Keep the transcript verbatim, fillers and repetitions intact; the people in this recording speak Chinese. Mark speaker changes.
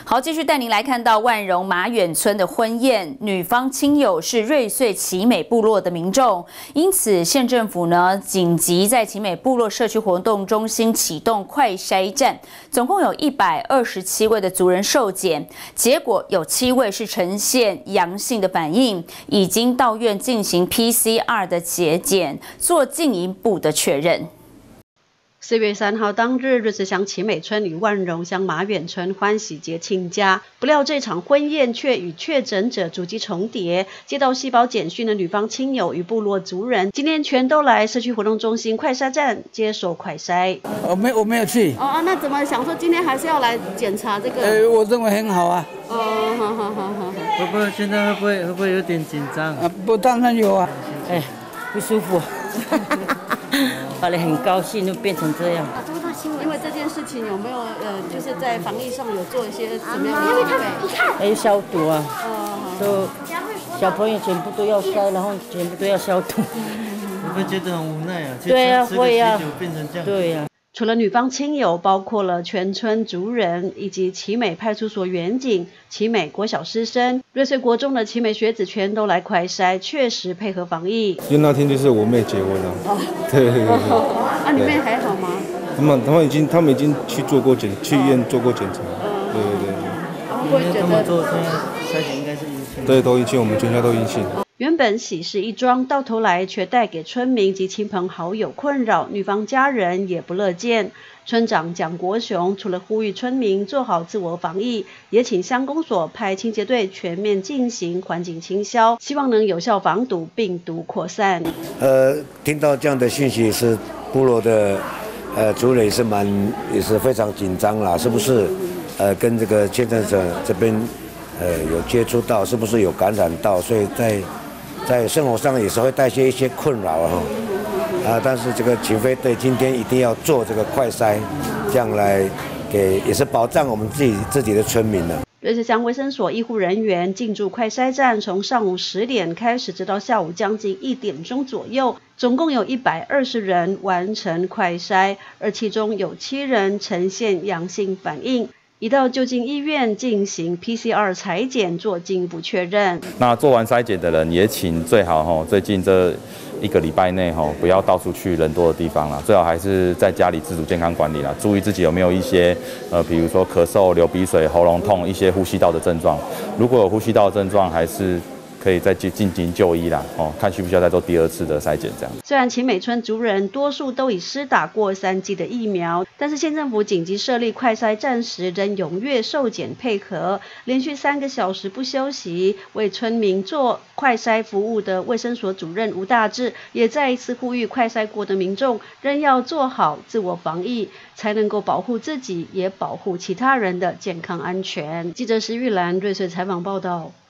Speaker 1: 好，继续带您来看到万荣马远村的婚宴，女方亲友是瑞穗奇美部落的民众，因此县政府呢紧急在奇美部落社区活动中心启动快筛站，总共有一百二十七位的族人受检，结果有七位是呈现阳性的反应，已经到院进行 P C R 的解检，做进一步的确认。
Speaker 2: 四月三号当日，瑞穗乡奇美村与万荣乡马远村欢喜节亲家，不料这场婚宴却与确诊者足迹重叠。接到细胞简讯的女方亲友与部落族人，今天全都来社区活动中心快筛站接受快筛。
Speaker 3: 我没我没有去。
Speaker 2: 哦啊，那怎么想说今天还是要来检查这个？
Speaker 3: 呃，我认为很好啊。
Speaker 2: 哦，好好好好。
Speaker 4: 会不会现在会不会会不会有点紧张？
Speaker 3: 啊，不，当然有啊。
Speaker 5: 哎，不舒服。后来很高兴，就变成这样。
Speaker 2: 啊，多大新闻？因为这件事情有没有呃，就是在防疫上有做一些什么样的准备？
Speaker 5: 还有消毒啊，
Speaker 2: 哦，
Speaker 5: 都小朋友全部都要筛，然后全部都要消毒。
Speaker 4: 会不会觉得很无奈啊？
Speaker 5: 对啊，会啊。
Speaker 4: 变成这样。
Speaker 5: 对呀。
Speaker 2: 除了女方亲友，包括了全村族人以及奇美派出所员警、奇美国小师生、瑞穗国中的奇美学子，全都来快筛，确实配合防疫。
Speaker 6: 因为那天就是我妹结婚了，哦、对对对对。
Speaker 2: 啊，你妹还好吗？
Speaker 6: 他们他们已经他们已经去做过检，去医院做过检查。嗯、对对对。
Speaker 2: 然后会觉得他
Speaker 4: 们做现在筛检应该是阴性。
Speaker 6: 对，都阴性，我们全家都阴性。
Speaker 2: 原本喜事一桩，到头来却带给村民及亲朋好友困扰，女方家人也不乐见。村长蒋国雄除了呼吁村民做好自我防疫，也请乡公所派清洁队全面进行环境清消，希望能有效防堵病毒扩散。
Speaker 7: 呃，听到这样的讯息是部落的呃族人也是蛮也是非常紧张啦，是不是？呃，跟这个确诊者这边呃有接触到，是不是有感染到？所以在 在生活上也是会带些一些困扰哈，啊，但是这个警飞队今天一定要做这个快筛，这样来给也是保障我们自己自己的村民了。
Speaker 2: 瑞穗乡卫生所医护人员进驻快筛站，从上午十点开始，直到下午将近一点钟左右，总共有一百二十人完成快筛，而其中有七人呈现阳性反应。 移到就近医院进行 P C R 采检，做进一步确认。
Speaker 8: 那做完筛检的人也请最好哈，最近这一个礼拜内哈，不要到处去人多的地方啦，最好还是在家里自主健康管理啦，注意自己有没有一些呃，比如说咳嗽、流鼻水、喉咙痛一些呼吸道的症状。如果有呼吸道的症状，还是 可以再去进行就医啦，哦，看需不需要再做第二次的筛检这样。
Speaker 2: 虽然奇美村族人多数都已施打过三剂的疫苗，但是县政府紧急设立快筛站时，仍踊跃受检配合，连续三个小时不休息，为村民做快筛服务的卫生所主任吴大志也再一次呼吁，快筛过的民众仍要做好自我防疫，才能够保护自己，也保护其他人的健康安全。记者石玉兰瑞穗采访报道。